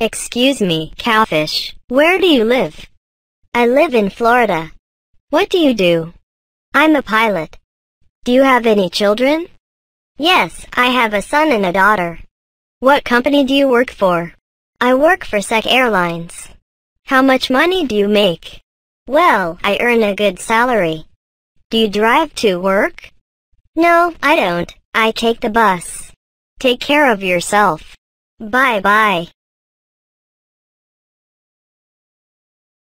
Excuse me, cowfish. Where do you live? I live in Florida. What do you do? I'm a pilot. Do you have any children? Yes, I have a son and a daughter. What company do you work for? I work for SEC Airlines. How much money do you make? Well, I earn a good salary. Do you drive to work? No, I don't. I take the bus. Take care of yourself. Bye-bye.